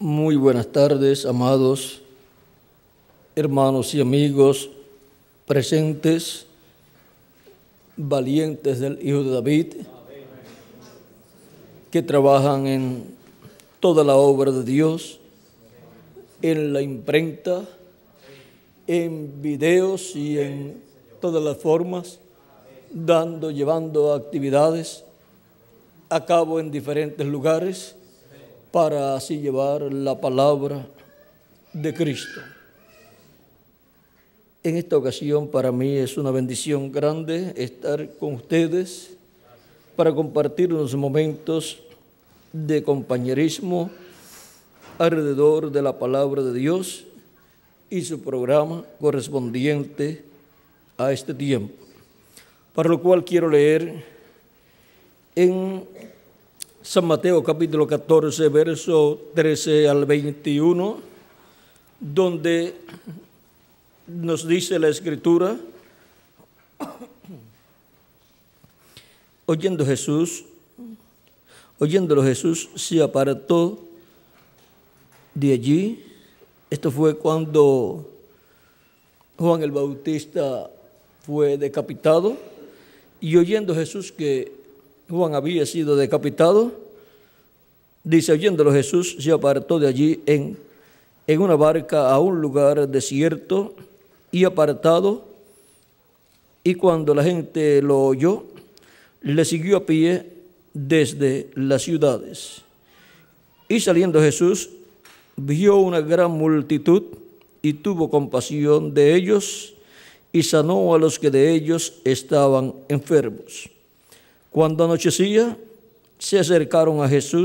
Muy buenas tardes, amados hermanos y amigos presentes, valientes del Hijo de David, que trabajan en toda la obra de Dios, en la imprenta, en videos y en todas las formas, llevando actividades a cabo en diferentes lugares, para así llevar la palabra de Cristo. En esta ocasión para mí es una bendición grande estar con ustedes para compartir unos momentos de compañerismo alrededor de la palabra de Dios y su programa correspondiente a este tiempo. Para lo cual quiero leer en San Mateo capítulo 14, verso 13 al 21, donde nos dice la Escritura: oyéndolo Jesús se apartó de allí. Esto fue cuando Juan el Bautista fue decapitado, y oyendo Jesús que Juan había sido decapitado, dice: oyéndolo Jesús se apartó de allí en una barca a un lugar desierto y apartado, y cuando la gente lo oyó, le siguió a pie desde las ciudades. Y saliendo Jesús, vio una gran multitud y tuvo compasión de ellos y sanó a los que de ellos estaban enfermos. Cuando anochecía, se acercaron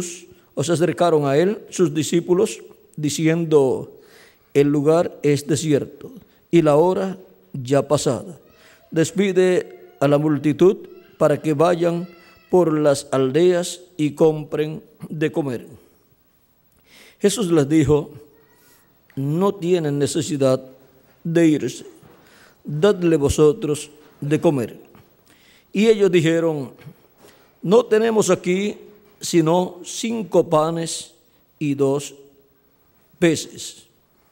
a él sus discípulos, diciendo: el lugar es desierto y la hora ya pasada. Despide a la multitud para que vayan por las aldeas y compren de comer. Jesús les dijo: no tienen necesidad de irse, dadle vosotros de comer. Y ellos dijeron: no tenemos aquí sino 5 panes y 2 peces.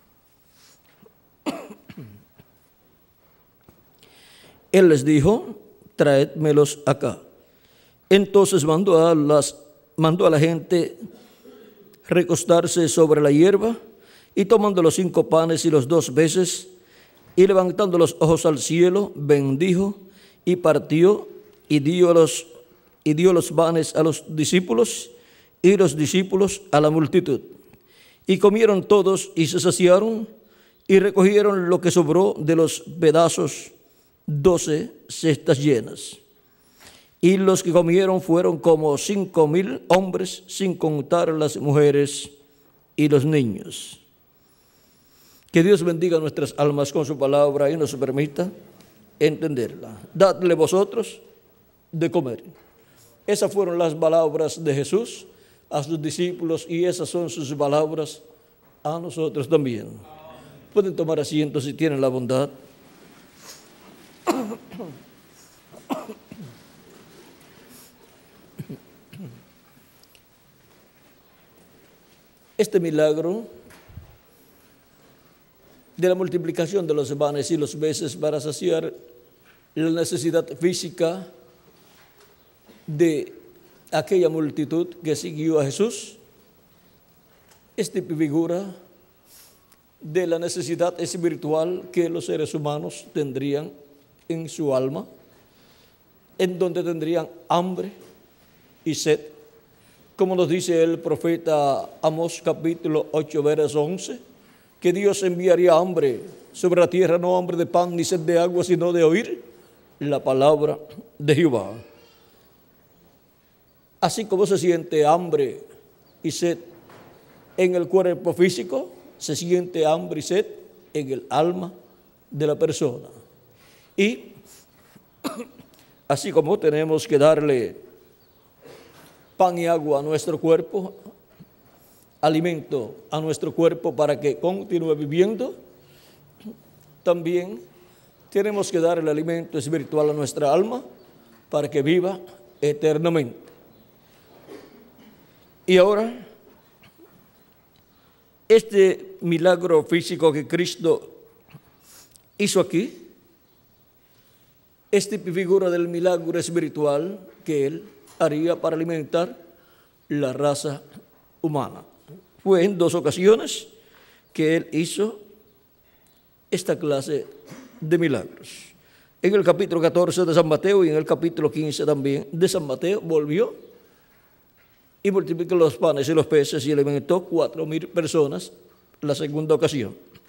Él les dijo: traédmelos acá. Entonces mandó a la gente recostarse sobre la hierba, y tomando los 5 panes y los 2 peces, y levantando los ojos al cielo, bendijo y partió, y dio los panes a los discípulos, y los discípulos a la multitud. Y comieron todos y se saciaron, y recogieron lo que sobró de los pedazos, 12 cestas llenas. Y los que comieron fueron como 5,000 hombres, sin contar las mujeres y los niños. Que Dios bendiga nuestras almas con su palabra y nos permita entenderla. Dadle vosotros de comer. Esas fueron las palabras de Jesús a sus discípulos, y esas son sus palabras a nosotros también. Pueden tomar asiento si tienen la bondad. Este milagro de la multiplicación de los panes y los peces para saciar la necesidad física de aquella multitud que siguió a Jesús, esta figura de la necesidad espiritual que los seres humanos tendrían en su alma, en donde tendrían hambre y sed, como nos dice el profeta Amós capítulo 8, verso 11, que Dios enviaría hambre sobre la tierra, no hambre de pan ni sed de agua, sino de oír la palabra de Jehová. Así como se siente hambre y sed en el cuerpo físico, se siente hambre y sed en el alma de la persona. Y así como tenemos que darle pan y agua a nuestro cuerpo, alimento a nuestro cuerpo para que continúe viviendo, también tenemos que dar el alimento espiritual a nuestra alma para que viva eternamente. Y ahora este milagro físico que Cristo hizo aquí es figura del milagro espiritual que Él haría para alimentar la raza humana. Fue en 2 ocasiones que Él hizo esta clase de milagros. En el capítulo 14 de San Mateo y en el capítulo 15 también de San Mateo volvió y multiplicó los panes y los peces y alimentó 4,000 personas la segunda ocasión.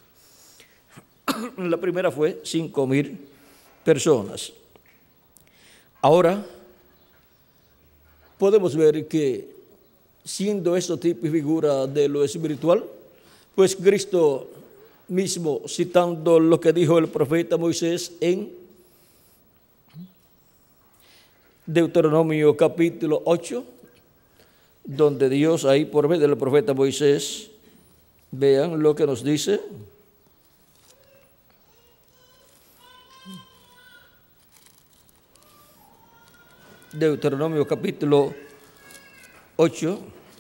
La primera fue 5,000 personas. Ahora podemos ver que siendo esto tipo y figura de lo espiritual, pues Cristo mismo, citando lo que dijo el profeta Moisés en Deuteronomio capítulo 8, donde Dios ahí por medio del profeta Moisés, vean lo que nos dice. Deuteronomio capítulo 8,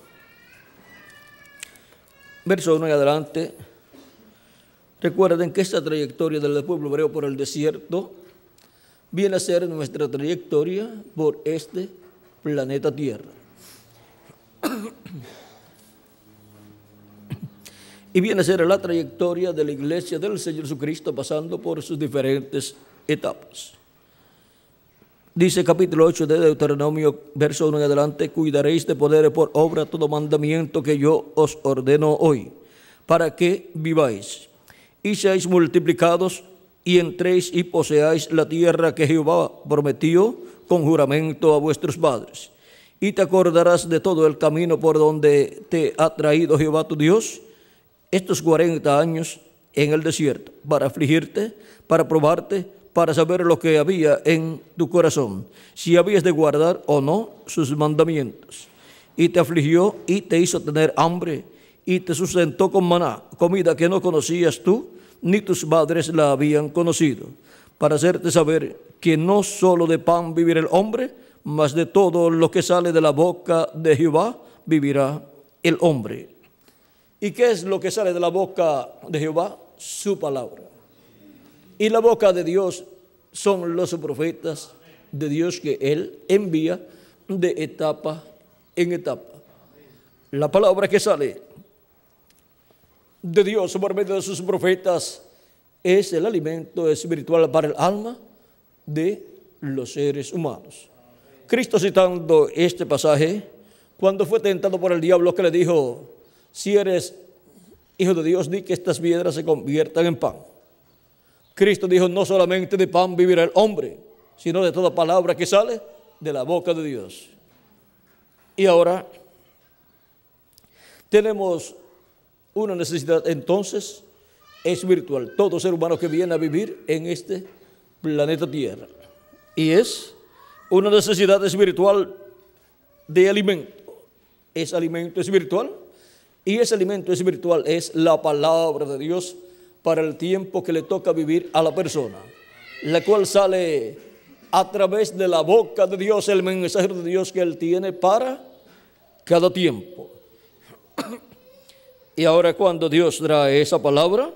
verso 1 y adelante. Recuerden que esta trayectoria del pueblo hebreo por el desierto viene a ser nuestra trayectoria por este planeta Tierra. Y viene a ser la trayectoria de la iglesia del Señor Jesucristo pasando por sus diferentes etapas. Dice capítulo 8 de Deuteronomio, verso 1 en adelante: cuidaréis de poner por obra todo mandamiento que yo os ordeno hoy, para que viváis y seáis multiplicados y entréis y poseáis la tierra que Jehová prometió con juramento a vuestros padres. Y te acordarás de todo el camino por donde te ha traído Jehová tu Dios estos 40 años en el desierto, para afligirte, para probarte, para saber lo que había en tu corazón, si habías de guardar o no sus mandamientos. Y te afligió y te hizo tener hambre, y te sustentó con maná, comida que no conocías tú, ni tus padres la habían conocido, para hacerte saber que no solo de pan vivirá el hombre, mas de todo lo que sale de la boca de Jehová vivirá el hombre. ¿Y qué es lo que sale de la boca de Jehová? Su palabra. Y la boca de Dios son los profetas de Dios que Él envía de etapa en etapa. La palabra que sale de Dios por medio de sus profetas es el alimento espiritual para el alma de los seres humanos. Cristo, citando este pasaje, cuando fue tentado por el diablo, que le dijo: si eres hijo de Dios, di que estas piedras se conviertan en pan. Cristo dijo: no solamente de pan vivirá el hombre, sino de toda palabra que sale de la boca de Dios. Y ahora tenemos una necesidad entonces espiritual, todo ser humano que viene a vivir en este planeta Tierra, y es una necesidad espiritual de alimento. Es alimento espiritual, y ese alimento espiritual es la palabra de Dios para el tiempo que le toca vivir a la persona, la cual sale a través de la boca de Dios, el mensajero de Dios que Él tiene para cada tiempo. Y ahora, cuando Dios trae esa palabra,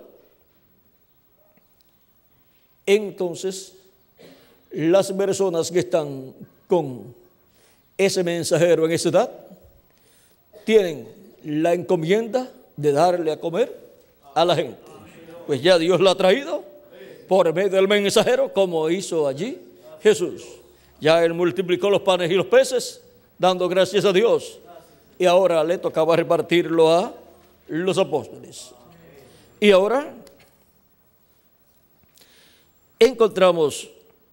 entonces las personas que están con ese mensajero en esa edad tienen la encomienda de darle a comer a la gente. Pues ya Dios la ha traído por medio del mensajero, como hizo allí Jesús. Ya Él multiplicó los panes y los peces, dando gracias a Dios. Y ahora le tocaba repartirlo a los apóstoles. Y ahora encontramos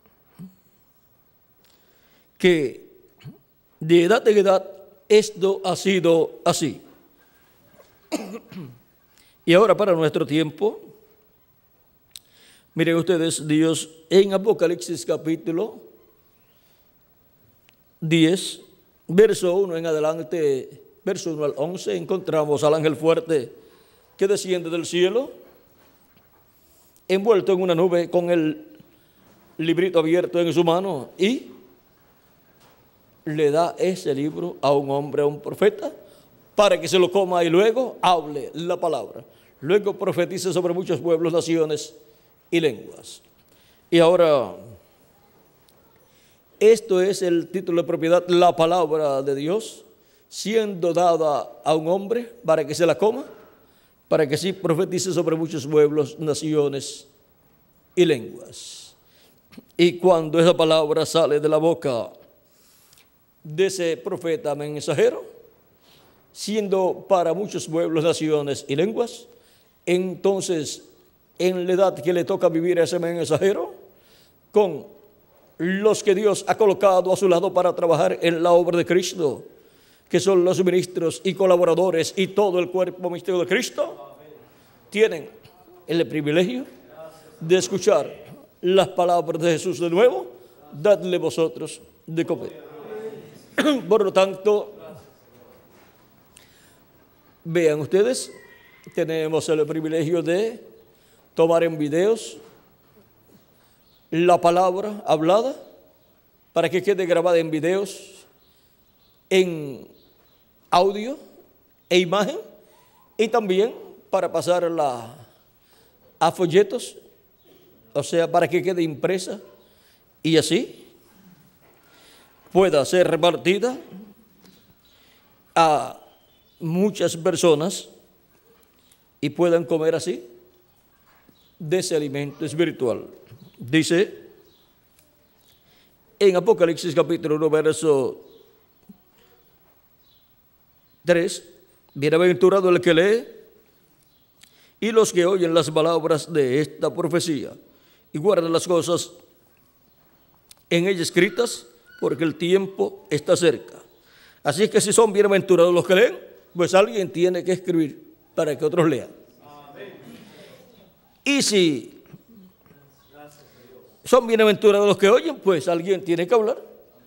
que de edad en edad esto ha sido así. Y ahora, para nuestro tiempo, miren ustedes, Dios en Apocalipsis capítulo 10, verso 1 en adelante, verso 1 al 11, encontramos al ángel fuerte que desciende del cielo, envuelto en una nube con el librito abierto en su mano, y le da ese libro a un hombre, a un profeta, para que se lo coma y luego hable la palabra. Luego profetice sobre muchos pueblos, naciones y lenguas. Y ahora, esto es el título de propiedad, la palabra de Dios, siendo dada a un hombre para que se la coma, para que sí profetice sobre muchos pueblos, naciones y lenguas. Y cuando esa palabra sale de la boca de ese profeta mensajero, siendo para muchos pueblos, naciones y lenguas, entonces en la edad que le toca vivir a ese mensajero, con los que Dios ha colocado a su lado para trabajar en la obra de Cristo, que son los ministros y colaboradores y todo el cuerpo místico de Cristo, tienen el privilegio de escuchar las palabras de Jesús de nuevo, dadle vosotros de comer. Por lo tanto, vean ustedes, tenemos el privilegio de tomar en videos la palabra hablada para que quede grabada en videos, en audio e imagen, y también para pasarla a folletos, o sea, para que quede impresa y así pueda ser repartida a muchas personas y puedan comer así de ese alimento espiritual. Dice en Apocalipsis capítulo 1, verso 3, bienaventurado el que lee y los que oyen las palabras de esta profecía y guardan las cosas en ella escritas, porque el tiempo está cerca. Así es que si son bienaventurados los que leen, pues alguien tiene que escribir para que otros lean. Y si son bienaventurados los que oyen, pues alguien tiene que hablar.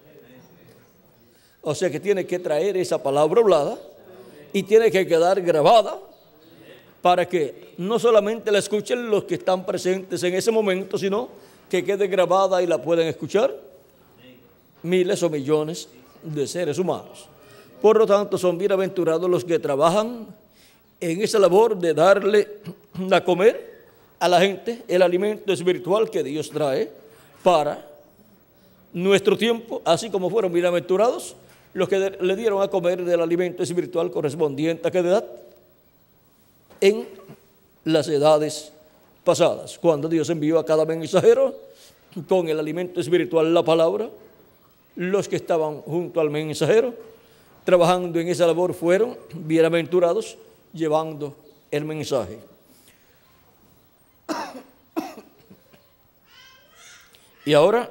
O sea que tiene que traer esa palabra hablada y tiene que quedar grabada para que no solamente la escuchen los que están presentes en ese momento, sino que quede grabada y la pueden escuchar miles o millones de seres humanos. Por lo tanto, son bienaventurados los que trabajan en esa labor de darle a comer a la gente el alimento espiritual que Dios trae para nuestro tiempo, así como fueron bienaventurados los que le dieron a comer del alimento espiritual correspondiente a cada edad en las edades pasadas, cuando Dios envió a cada mensajero con el alimento espiritual, la palabra. Los que estaban junto al mensajero trabajando en esa labor fueron bienaventurados llevando el mensaje. Y ahora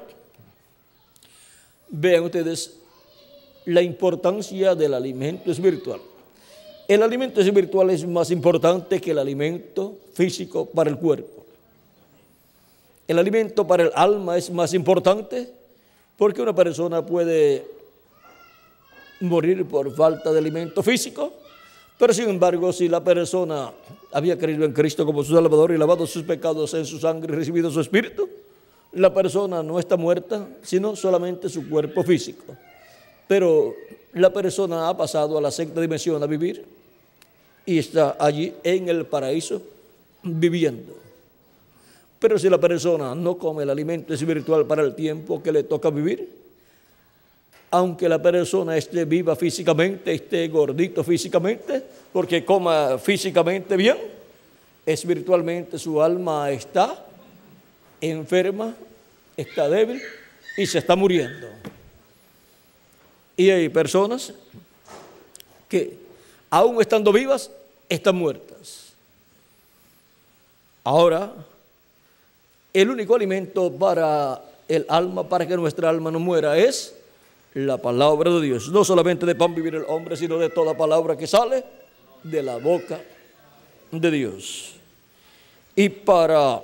vean ustedes la importancia del alimento espiritual. El alimento espiritual es más importante que el alimento físico para el cuerpo. El alimento para el alma es más importante porque una persona puede morir por falta de alimento físico, pero sin embargo, si la persona había creído en Cristo como su Salvador y lavado sus pecados en su sangre y recibido su espíritu, la persona no está muerta, sino solamente su cuerpo físico. Pero la persona ha pasado a la sexta dimensión a vivir y está allí en el paraíso viviendo. Pero si la persona no come el alimento espiritual para el tiempo que le toca vivir, aunque la persona esté viva físicamente, esté gordito físicamente, porque coma físicamente bien, espiritualmente su alma está enferma, está débil y se está muriendo. Y hay personas que, aún estando vivas, están muertas. Ahora, el único alimento para el alma, para que nuestra alma no muera, es la palabra de Dios. No solamente de pan vivir el hombre, sino de toda palabra que sale de la boca de Dios. Y para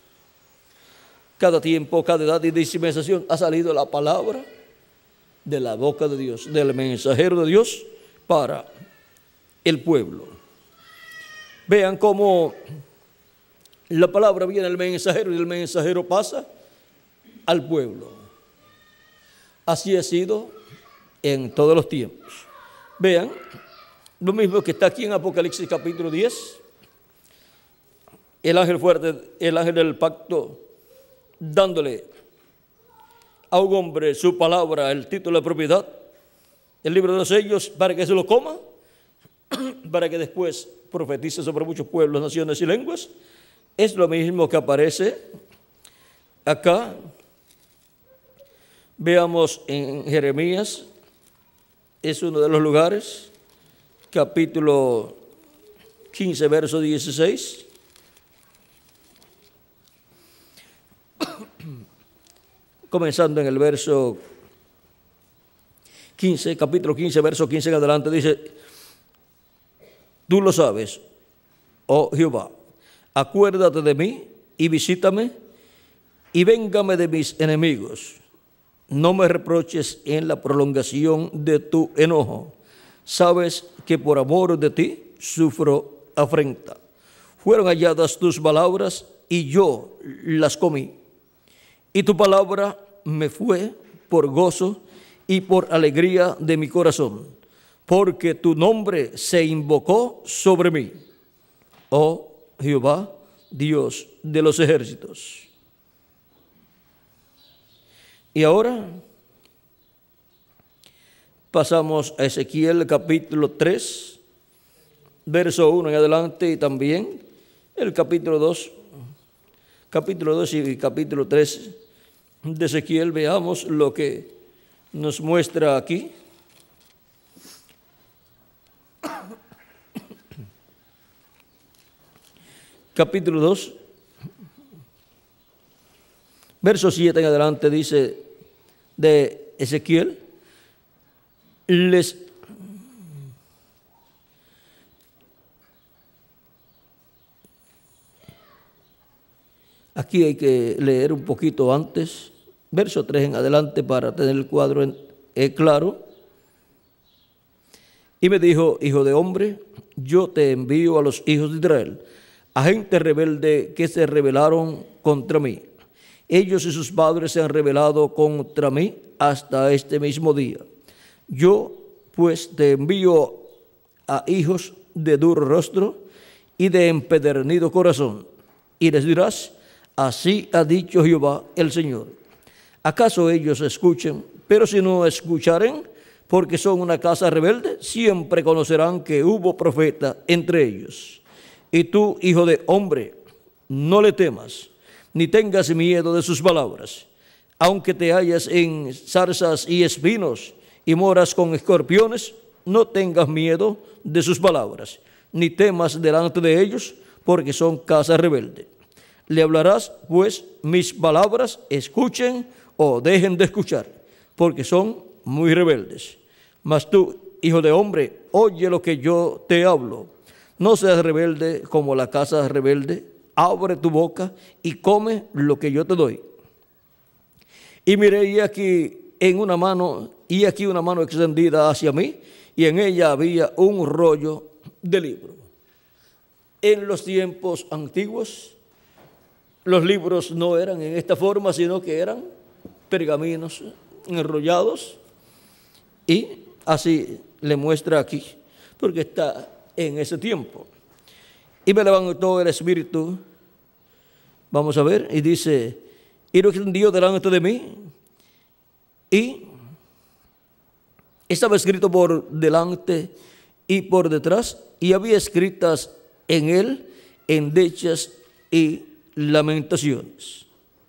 cada tiempo, cada edad y dispensación ha salido la palabra de la boca de Dios, del mensajero de Dios para el pueblo. Vean cómo la palabra viene al mensajero y el mensajero pasa al pueblo. Así ha sido en todos los tiempos. Vean Lo mismo que está aquí en Apocalipsis capítulo 10. El ángel fuerte, el ángel del pacto, dándole a un hombre su palabra, el título de propiedad, el libro de los sellos, para que se lo coma, para que después profetice sobre muchos pueblos, naciones y lenguas. Es lo mismo que aparece acá. Veamos en Jeremías, es uno de los lugares, capítulo 15, verso 16. Comenzando en el verso 15, capítulo 15, verso 15 en adelante, dice: tú lo sabes, oh Jehová, acuérdate de mí y visítame y véngame de mis enemigos. No me reproches en la prolongación de tu enojo. Sabes que por amor de ti sufro afrenta. Fueron halladas tus palabras y yo las comí. Y tu palabra me fue por gozo y por alegría de mi corazón, porque tu nombre se invocó sobre mí, oh Jehová, Dios de los ejércitos. Y ahora pasamos a Ezequiel capítulo 3, verso 1 en adelante, y también el capítulo 2 y capítulo 3 de Ezequiel. Veamos lo que nos muestra aquí. Capítulo 2, verso 7 en adelante, dice de Ezequiel: aquí hay que leer un poquito antes, verso 3 en adelante, para tener el cuadro claro. Y me dijo: hijo de hombre, yo te envío a los hijos de Israel, a gente rebelde que se rebelaron contra mí. Ellos y sus padres se han rebelado contra mí hasta este mismo día. Yo pues te envío a hijos de duro rostro y de empedernido corazón, y les dirás: así ha dicho Jehová el Señor. ¿Acaso ellos escuchen? Pero si no escucharen, porque son una casa rebelde, siempre conocerán que hubo profeta entre ellos. Y tú, hijo de hombre, no le temas, ni tengas miedo de sus palabras. Aunque te hallas en zarzas y espinos y moras con escorpiones, no tengas miedo de sus palabras, ni temas delante de ellos, porque son casa rebelde. Le hablarás, pues, mis palabras, escuchen o dejen de escuchar, porque son muy rebeldes. Mas tú, hijo de hombre, oye lo que yo te hablo. No seas rebelde como la casa rebelde. Abre tu boca y come lo que yo te doy. Y miré, y aquí una mano extendida hacia mí, y en ella había un rollo de libro. En los tiempos antiguos, los libros no eran en esta forma, sino que eran pergaminos enrollados, y así le muestra aquí, porque está en ese tiempo. Y me levantó el Espíritu, vamos a ver, y dice: y lo extendió delante de mí, y estaba escrito por delante y por detrás, y había escritas en él endechas y lamentaciones.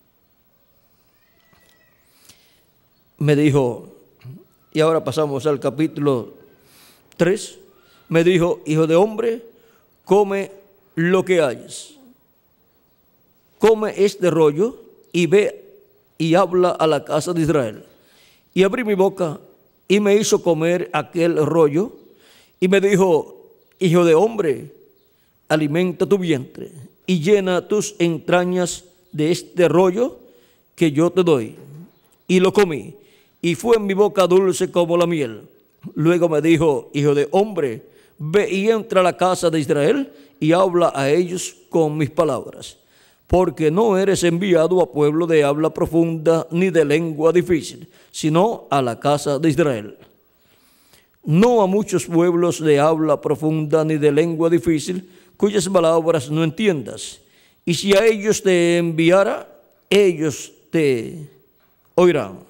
Me dijo, y ahora pasamos al capítulo 3, me dijo: hijo de hombre, come lo que hayas. Come este rollo y ve y habla a la casa de Israel. Y abrí mi boca y me hizo comer aquel rollo, y me dijo: hijo de hombre, alimenta tu vientre y llena tus entrañas de este rollo que yo te doy. Y lo comí, y fue en mi boca dulce como la miel. Luego me dijo: hijo de hombre, ve y entra a la casa de Israel y habla a ellos con mis palabras, porque no eres enviado a pueblo de habla profunda ni de lengua difícil, sino a la casa de Israel. no a muchos pueblos de habla profunda ni de lengua difícil, cuyas palabras no entiendas. Y si a ellos te enviara, ellos te oirán.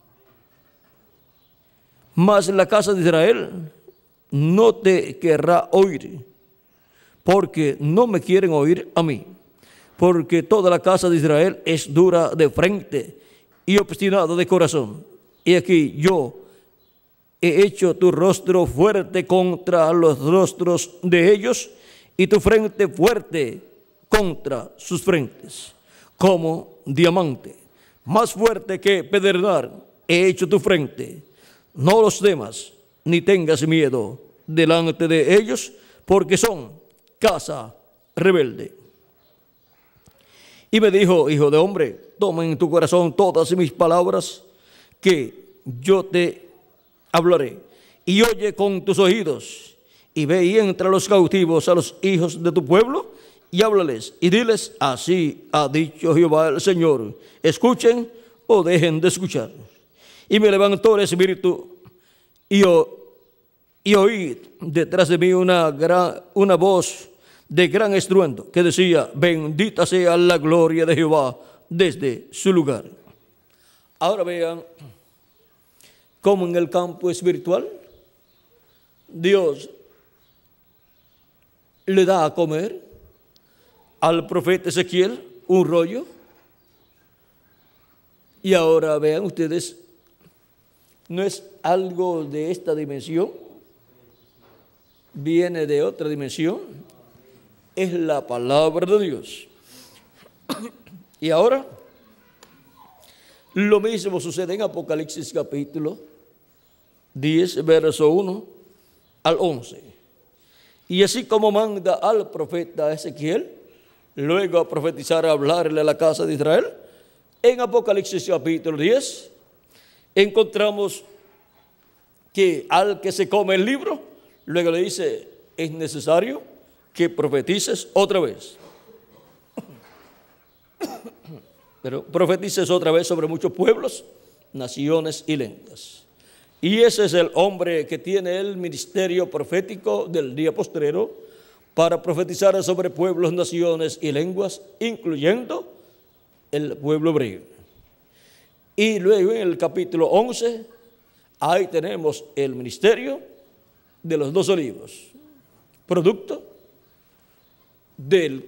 Mas la casa de Israel no te querrá oír, porque no me quieren oír a mí. Porque toda la casa de Israel es dura de frente y obstinada de corazón. Y aquí yo he hecho tu rostro fuerte contra los rostros de ellos y tu frente fuerte contra sus frentes, como diamante, más fuerte que pedernal he hecho tu frente. No los temas ni tengas miedo delante de ellos, porque son casa rebelde. Y me dijo: hijo de hombre, toma en tu corazón todas mis palabras que yo te hablaré, y oye con tus oídos, y ve y entra a los cautivos, a los hijos de tu pueblo, y háblales, y diles: así ha dicho Jehová el Señor, escuchen o dejen de escuchar. Y me levantó el espíritu, y oí detrás de mí una voz de gran estruendo que decía: bendita sea la gloria de Jehová desde su lugar. Ahora vean cómo en el campo espiritual Dios le da a comer al profeta Ezequiel un rollo. Y ahora vean ustedes, no es algo de esta dimensión, viene de otra dimensión, es la palabra de Dios. Y ahora lo mismo sucede en Apocalipsis capítulo 10, verso 1 al 11. Y así como manda al profeta Ezequiel luego a profetizar, a hablarle a la casa de Israel, en Apocalipsis capítulo 10 encontramos que al que se come el libro, luego le dice: es necesario que profetices otra vez. Pero profetices otra vez sobre muchos pueblos, naciones y lenguas. Y ese es el hombre que tiene el ministerio profético del día postrero para profetizar sobre pueblos, naciones y lenguas, incluyendo el pueblo hebreo. Y luego en el capítulo 11, ahí tenemos el ministerio de los 2 olivos, producto del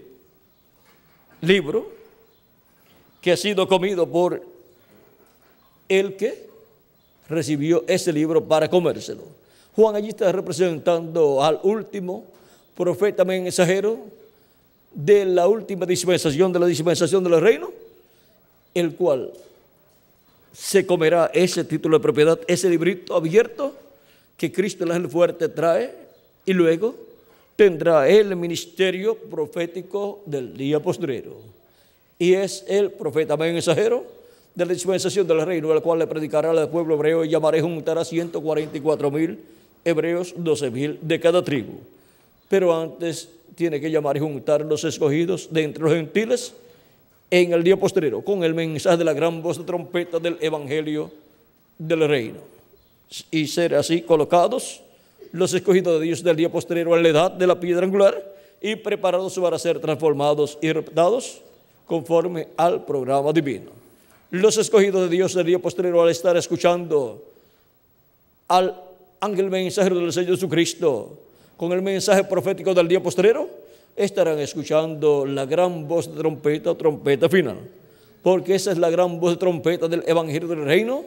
libro que ha sido comido por el que recibió ese libro para comérselo. Juan allí está representando al último profeta mensajero de la última dispensación, de la dispensación del reino, el cual se comerá ese título de propiedad, ese librito abierto que Cristo el ángel fuerte trae, y luego tendrá el ministerio profético del día postrero. Y es el profeta mensajero de la dispensación del reino, el cual le predicará al pueblo hebreo y llamaré y juntará 144,000 hebreos, 12,000 de cada tribu. Pero antes tiene que llamar y juntar los escogidos de entre los gentiles en el día postrero, con el mensaje de la gran voz de trompeta del evangelio del reino. Y ser así colocados los escogidos de Dios del día postrero en la edad de la piedra angular y preparados para ser transformados y reptados conforme al programa divino. Los escogidos de Dios del día postrero, al estar escuchando al ángel mensajero del Señor Jesucristo con el mensaje profético del día postrero, estarán escuchando la gran voz de trompeta, trompeta final, porque esa es la gran voz de trompeta del evangelio del reino,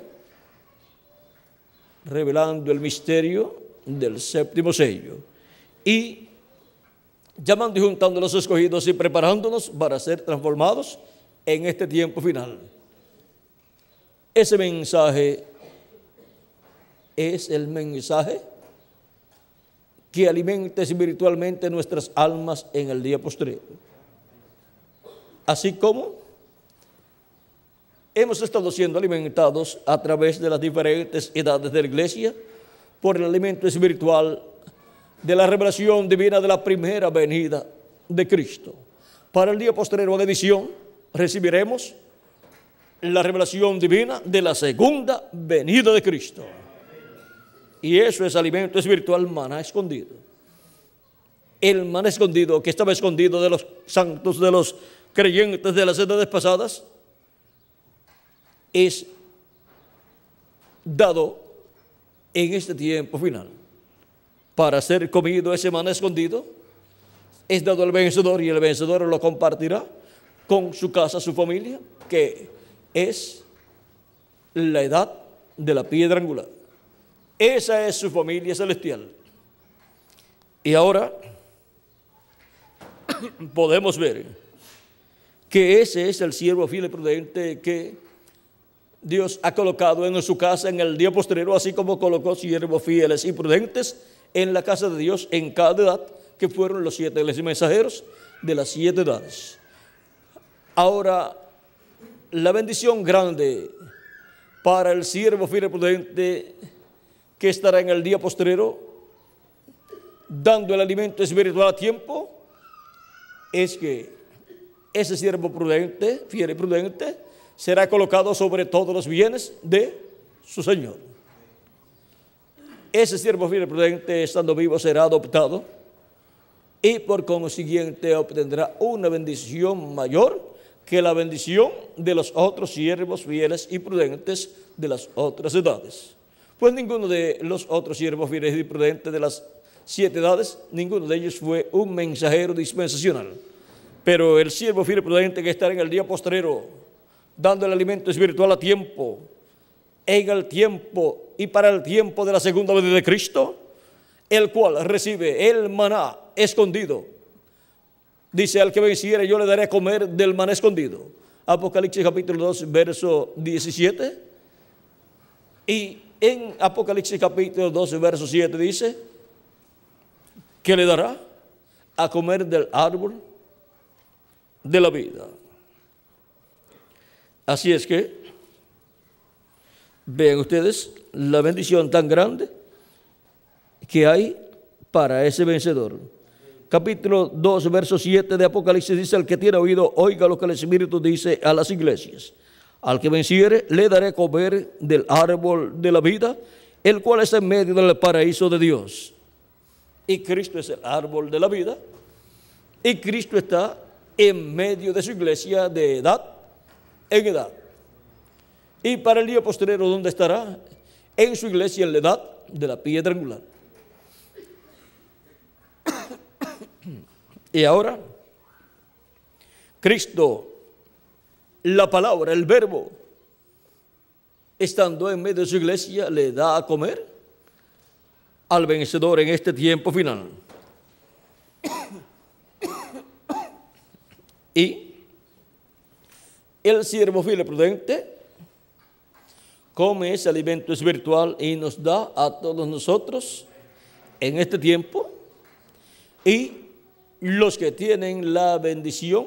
revelando el misterio del séptimo sello y llamando y juntando a los escogidos y preparándonos para ser transformados en este tiempo final. Ese mensaje es el mensaje que alimenta espiritualmente nuestras almas en el día postrero. Así como hemos estado siendo alimentados a través de las diferentes edades de la iglesia por el alimento espiritual de la revelación divina de la primera venida de Cristo. Para el día postrero de edición recibiremos la revelación divina de la segunda venida de Cristo. Y eso es alimento espiritual, maná escondido. El maná escondido que estaba escondido de los santos, de los creyentes de las edades pasadas, es dado en este tiempo final. Para ser comido ese maná escondido, es dado al vencedor, y el vencedor lo compartirá con su casa, su familia, que es la edad de la piedra angular. Esa es su familia celestial. Y ahora podemos ver que ese es el siervo fiel y prudente que Dios ha colocado en su casa en el día postrero, así como colocó siervos fieles y prudentes en la casa de Dios en cada edad, que fueron los 7 mensajeros de las 7 edades. Ahora, la bendición grande para el siervo fiel y prudente que estará en el día postrero, dando el alimento espiritual a tiempo, es que ese siervo prudente, fiel y prudente, será colocado sobre todos los bienes de su Señor. Ese siervo fiel y prudente, estando vivo, será adoptado y por consiguiente obtendrá una bendición mayor que la bendición de los otros siervos fieles y prudentes de las otras edades. Pues ninguno de los otros siervos fieles y prudentes de las 7 edades, ninguno de ellos fue un mensajero dispensacional. Pero el siervo fiel y prudente que estará en el día postrero, dando el alimento espiritual a tiempo, en el tiempo y para el tiempo de la segunda venida de Cristo, el cual recibe el maná escondido. Dice: al que venciere yo le daré a comer del maná escondido. Apocalipsis capítulo 2, verso 17. Y en Apocalipsis capítulo 12, verso 7 dice que le dará a comer del árbol de la vida. Así es que vean ustedes la bendición tan grande que hay para ese vencedor. Capítulo 2, verso 7 de Apocalipsis dice: el que tiene oído, oiga lo que el Espíritu dice a las iglesias. Al que venciere, le daré a comer del árbol de la vida, el cual está en medio del paraíso de Dios. Y Cristo es el árbol de la vida, y Cristo está en medio de su iglesia de edad en edad. Y para el día postrero, ¿dónde estará? En su iglesia en la edad de la piedra angular. Y ahora, Cristo, la palabra, el verbo, estando en medio de su iglesia, le da a comer al vencedor en este tiempo final. Y el siervo fiel y prudente come ese alimento espiritual y nos da a todos nosotros en este tiempo. Y los que tienen la bendición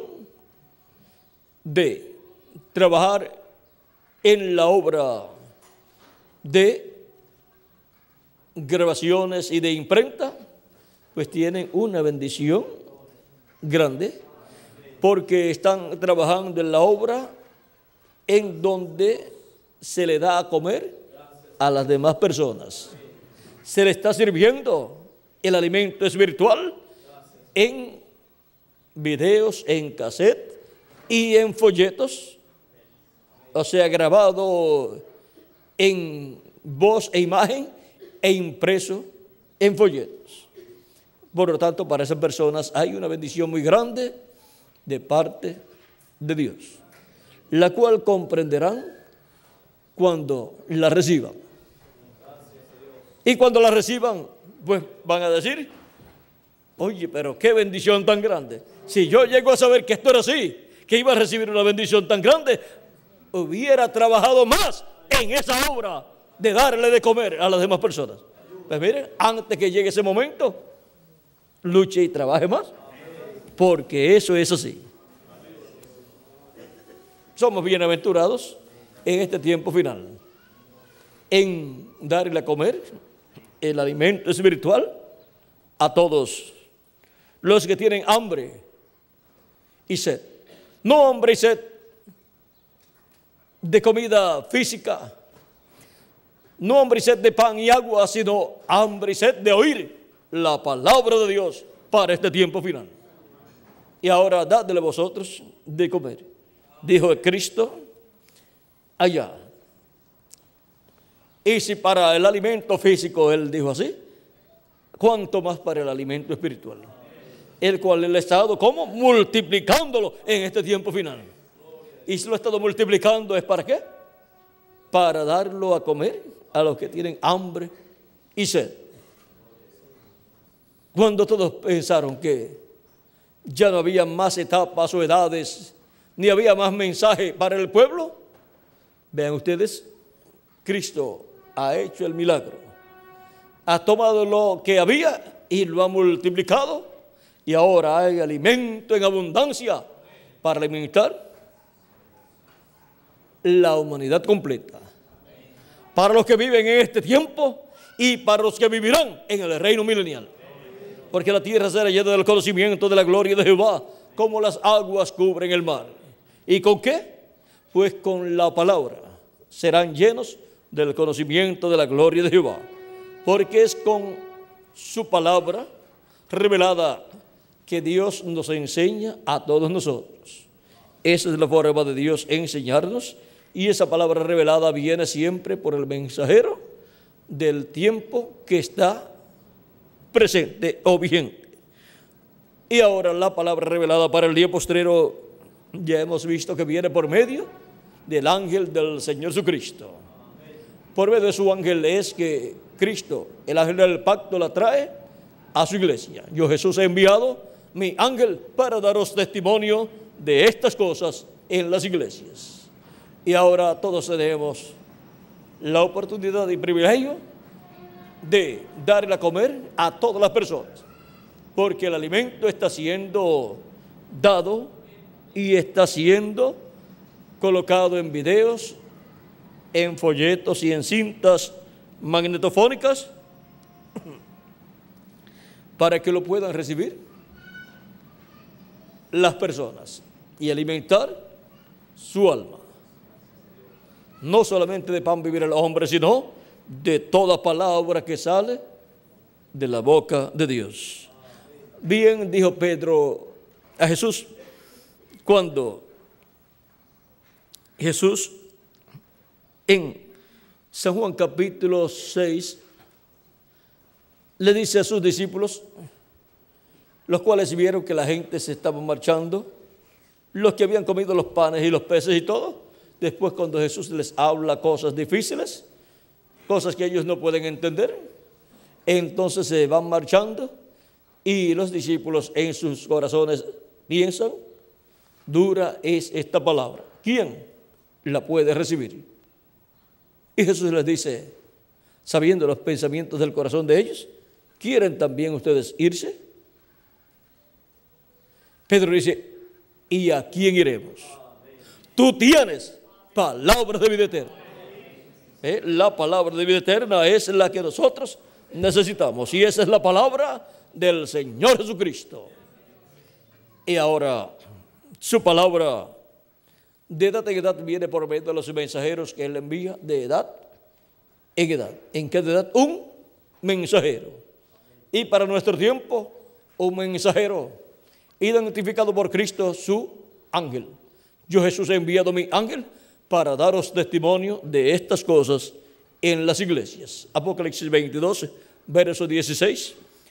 de trabajar en la obra de grabaciones y de imprenta, pues tienen una bendición grande, porque están trabajando en la obra en donde se le da a comer a las demás personas. Se le está sirviendo el alimento espiritual en videos, en cassette y en folletos, o sea, grabado en voz e imagen e impreso en folletos. Por lo tanto, para esas personas hay una bendición muy grande de parte de Dios, la cual comprenderán cuando la reciban. Y cuando la reciban, pues van a decir: oye, pero qué bendición tan grande. Si yo llego a saber que esto era así, que iba a recibir una bendición tan grande, hubiera trabajado más en esa obra de darle de comer a las demás personas. Pues miren, antes que llegue ese momento, luche y trabaje más, porque eso es así. Somos bienaventurados en este tiempo final en darle a comer el alimento espiritual a todos los que tienen hambre y sed. No hambre y sed de comida física, No hambre y sed de pan y agua, sino hambre y sed de oír la palabra de Dios para este tiempo final. Y ahora dadle vosotros de comer, dijo Cristo allá. Y si para el alimento físico Él dijo así, ¿cuánto más para el alimento espiritual? El cual Él ha estado, ¿cómo? Multiplicándolo en este tiempo final. Y si lo ha estado multiplicando, ¿es para qué? Para darlo a comer a los que tienen hambre y sed. Cuando todos pensaron que ya no había más etapas o edades, ni había más mensaje para el pueblo, vean ustedes, Cristo ha hecho el milagro. Ha tomado lo que había y lo ha multiplicado, y ahora hay alimento en abundancia para alimentar la humanidad completa. Para los que viven en este tiempo y para los que vivirán en el reino milenial. Porque la tierra será llena del conocimiento de la gloria de Jehová, como las aguas cubren el mar. ¿Y con qué? Pues con la palabra serán llenos del conocimiento de la gloria de Jehová. Porque es con su palabra revelada que Dios nos enseña a todos nosotros. Esa es la forma de Dios enseñarnos. Y esa palabra revelada viene siempre por el mensajero del tiempo que está presente o vigente. Y ahora la palabra revelada para el día postrero ya hemos visto que viene por medio del ángel del Señor Jesucristo. Por medio de su ángel es que Cristo, el ángel del pacto, la trae a su iglesia. Yo, Jesús, he enviado mi ángel para daros testimonio de estas cosas en las iglesias. Y ahora todos tenemos la oportunidad y privilegio de darle a comer a todas las personas, porque el alimento está siendo dado y está siendo colocado en videos, en folletos y en cintas magnetofónicas para que lo puedan recibir las personas y alimentar su alma. No solamente de pan vivir el hombre, sino de toda palabra que sale de la boca de Dios. Bien dijo Pedro a Jesús, cuando Jesús en San Juan capítulo 6 le dice a sus discípulos, los cuales vieron que la gente se estaba marchando, los que habían comido los panes y los peces y todo. Después, cuando Jesús les habla cosas difíciles, cosas que ellos no pueden entender, entonces se van marchando y los discípulos en sus corazones piensan, dura es esta palabra, ¿quién la puede recibir? Y Jesús les dice, sabiendo los pensamientos del corazón de ellos, ¿quieren también ustedes irse? Pedro dice, ¿y a quién iremos? Tú tienes palabra de vida eterna. La palabra de vida eterna es la que nosotros necesitamos. Y esa es la palabra del Señor Jesucristo. Y ahora, su palabra de edad en edad viene por medio de los mensajeros que Él envía de edad en edad. ¿En qué edad? Un mensajero. Y para nuestro tiempo, un mensajero identificado por Cristo, su ángel. Yo, Jesús, he enviado mi ángel para daros testimonio de estas cosas en las iglesias. Apocalipsis 22, verso 16.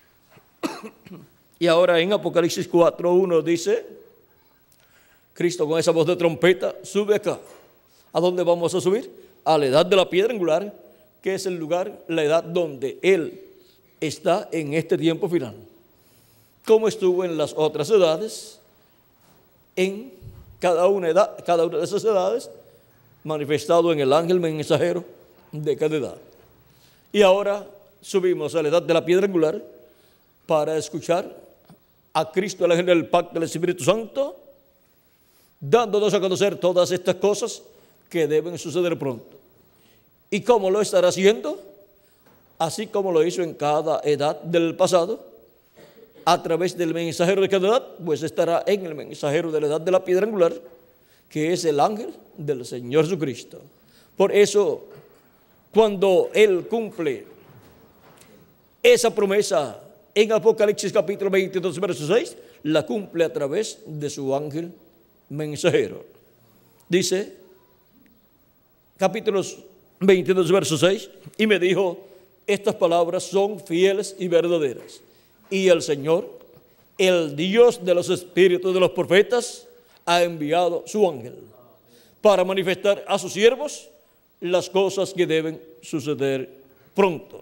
Y ahora en Apocalipsis 4:1 dice, Cristo con esa voz de trompeta sube acá. ¿A dónde vamos a subir? A la edad de la piedra angular, que es el lugar, la edad donde Él está en este tiempo final. Como estuvo en las otras edades, en cada una de esas edades, manifestado en el ángel mensajero de cada edad. Y ahora subimos a la edad de la piedra angular para escuchar a Cristo, el ángel del pacto del Espíritu Santo, dándonos a conocer todas estas cosas que deben suceder pronto. ¿Y cómo lo estará haciendo? Así como lo hizo en cada edad del pasado, a través del mensajero de cada edad, pues estará en el mensajero de la edad de la piedra angular, que es el ángel del Señor Jesucristo. Por eso, cuando Él cumple esa promesa en Apocalipsis capítulo 22, verso 6, la cumple a través de su ángel mensajero. Dice, capítulos 22, verso 6, y me dijo, estas palabras son fieles y verdaderas. Y el Señor, el Dios de los espíritus de los profetas, ha enviado su ángel para manifestar a sus siervos las cosas que deben suceder pronto.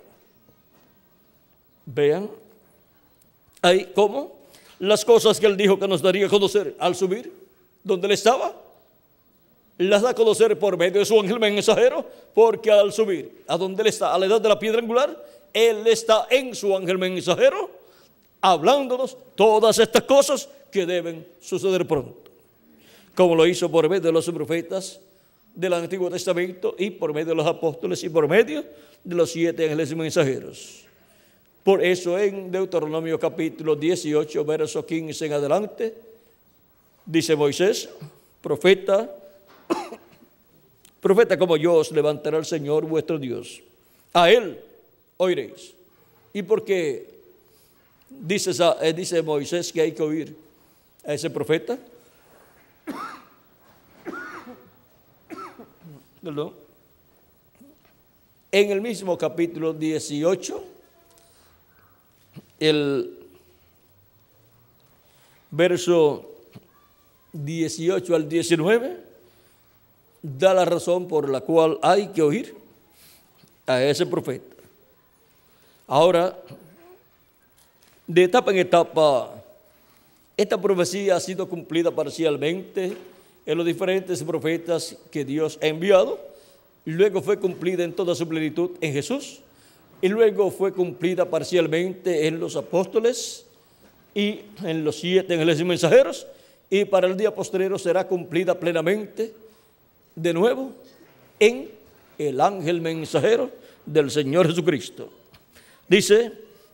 Vean ahí cómo las cosas que Él dijo que nos daría a conocer al subir, donde Él estaba, las da a conocer por medio de su ángel mensajero, porque al subir a donde Él está, a la edad de la piedra angular, Él está en su ángel mensajero, hablándonos todas estas cosas que deben suceder pronto, como lo hizo por medio de los profetas del Antiguo Testamento y por medio de los apóstoles y por medio de los 7 ángeles mensajeros. Por eso en Deuteronomio capítulo 18, verso 15 en adelante, dice Moisés, profeta como yo os levantará el Señor vuestro Dios. A Él oiréis. ¿Y por qué dice Moisés que hay que oír a ese profeta? Perdón. En el mismo capítulo 18, el verso 18 al 19, da la razón por la cual hay que oír a ese profeta. Ahora, de etapa en etapa, esta profecía ha sido cumplida parcialmente en los diferentes profetas que Dios ha enviado, luego fue cumplida en toda su plenitud en Jesús, y luego fue cumplida parcialmente en los apóstoles y en los 7 ángeles mensajeros, y para el día postrero será cumplida plenamente de nuevo en el ángel mensajero del Señor Jesucristo. Dice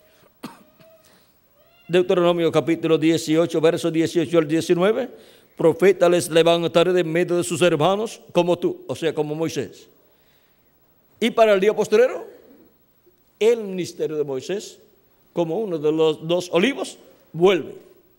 Deuteronomio capítulo 18, versos 18 al 19, profeta les levantaré de medio de sus hermanos como tú, o sea, como Moisés. Y para el día postrero, el ministerio de Moisés, como uno de los 2 olivos, vuelve.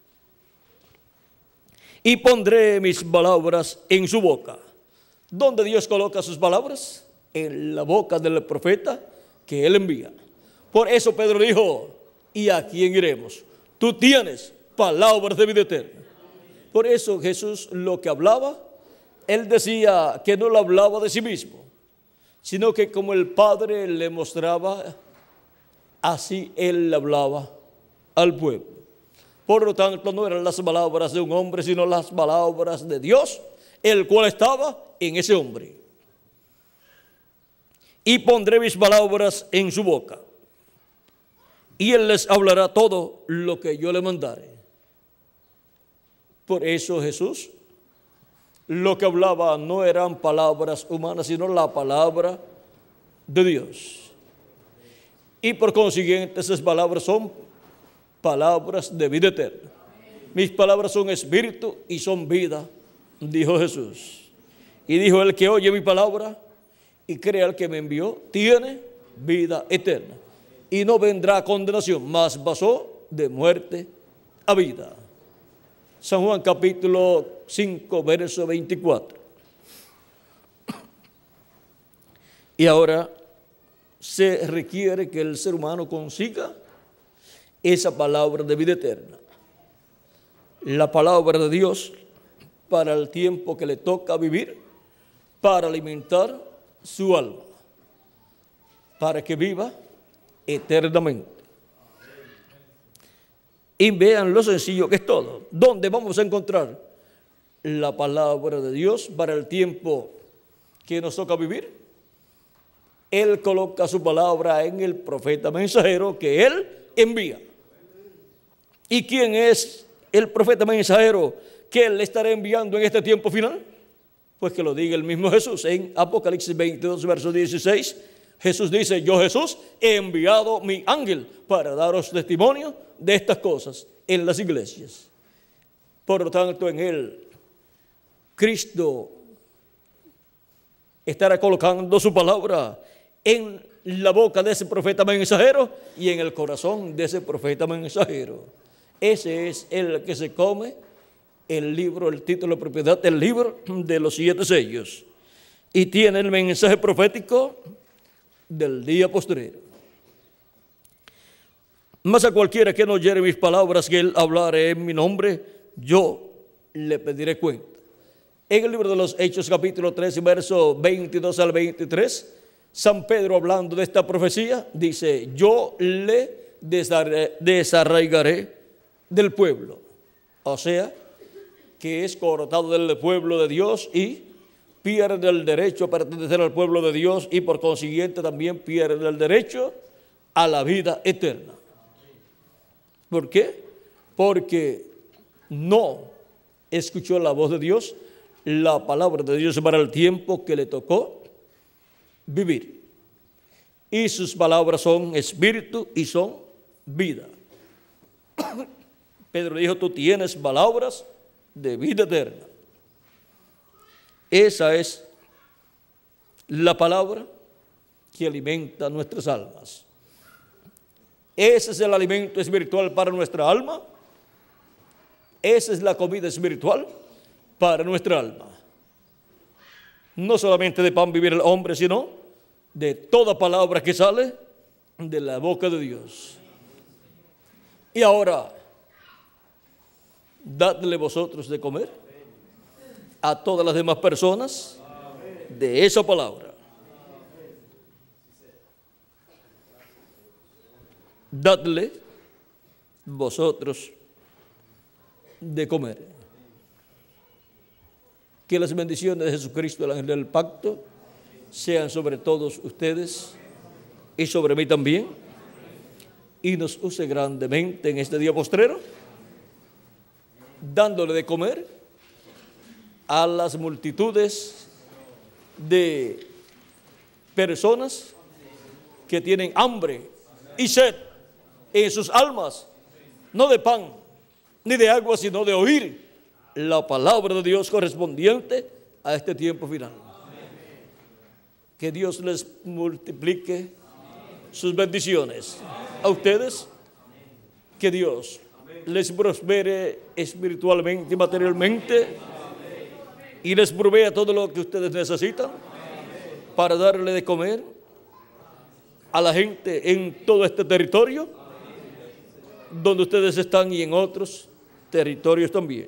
Y pondré mis palabras en su boca. ¿Dónde Dios coloca sus palabras? En la boca del profeta que Él envía. Por eso Pedro dijo, ¿y a quién iremos? Tú tienes palabras de vida eterna. Por eso Jesús lo que hablaba, Él decía que no lo hablaba de sí mismo, sino que como el Padre le mostraba, así Él hablaba al pueblo. Por lo tanto, no eran las palabras de un hombre, sino las palabras de Dios, el cual estaba en ese hombre. Y pondré mis palabras en su boca, y Él les hablará todo lo que yo le mandare. Por eso Jesús, lo que hablaba no eran palabras humanas, sino la palabra de Dios. Y por consiguiente esas palabras son palabras de vida eterna. Mis palabras son espíritu y son vida, dijo Jesús. Y dijo, el que oye mi palabra y cree al que me envió, tiene vida eterna. Y no vendrá condenación, mas pasó de muerte a vida. San Juan capítulo 5, verso 24. Y ahora se requiere que el ser humano consiga esa palabra de vida eterna. La palabra de Dios para el tiempo que le toca vivir, para alimentar su alma, para que viva eternamente. Y vean lo sencillo que es todo. ¿Dónde vamos a encontrar la palabra de Dios para el tiempo que nos toca vivir? Él coloca su palabra en el profeta mensajero que Él envía. ¿Y quién es el profeta mensajero que Él le estará enviando en este tiempo final? Pues que lo diga el mismo Jesús. En Apocalipsis 22, verso 16, Jesús dice, yo Jesús he enviado mi ángel para daros testimonio de estas cosas en las iglesias. Por lo tanto, en Él, Cristo estará colocando su palabra en la boca de ese profeta mensajero y en el corazón de ese profeta mensajero. Ese es el que se come el libro, el título de propiedad del libro de los 7 sellos. Y tiene el mensaje profético del día postrero. Mas a cualquiera que no oyere mis palabras, que él hablare en mi nombre, yo le pediré cuenta. En el libro de los Hechos, capítulo 3, verso 22 al 23, San Pedro, hablando de esta profecía, dice: yo le desarraigaré del pueblo. O sea, que es cortado del pueblo de Dios y pierde el derecho a pertenecer al pueblo de Dios, y por consiguiente también pierde el derecho a la vida eterna. ¿Por qué? Porque no escuchó la voz de Dios, la palabra de Dios para el tiempo que le tocó vivir. Y sus palabras son espíritu y son vida. Pedro dijo: tú tienes palabras de vida eterna. Esa es la palabra que alimenta nuestras almas. Ese es el alimento espiritual para nuestra alma. Esa es la comida espiritual para nuestra alma. No solamente de pan vivir el hombre, sino de toda palabra que sale de la boca de Dios. Y ahora, dadle vosotros de comer a todas las demás personas de esa palabra. Dadle vosotros de comer. Que las bendiciones de Jesucristo, el ángel del pacto, sean sobre todos ustedes y sobre mí también, y nos use grandemente en este día postrero, dándole de comer a las multitudes de personas que tienen hambre y sed en sus almas, no de pan ni de agua, sino de oír la palabra de Dios correspondiente a este tiempo final. Que Dios les multiplique sus bendiciones a ustedes, que Dios les prospere espiritualmente y materialmente, y les provea todo lo que ustedes necesitan para darle de comer a la gente en todo este territorio donde ustedes están y en otros territorios también.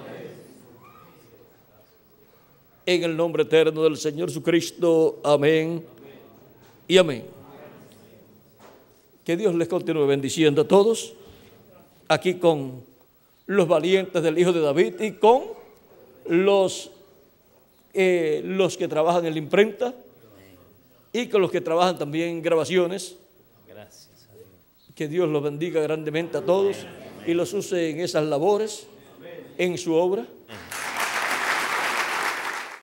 En el nombre eterno del Señor Jesucristo, amén y amén. Que Dios les continúe bendiciendo a todos, aquí con los valientes del Hijo de David y con los que trabajan en la imprenta y con los que trabajan también en grabaciones. Gracias a Dios. Que Dios los bendiga grandemente a todos y los use en esas labores, en su obra.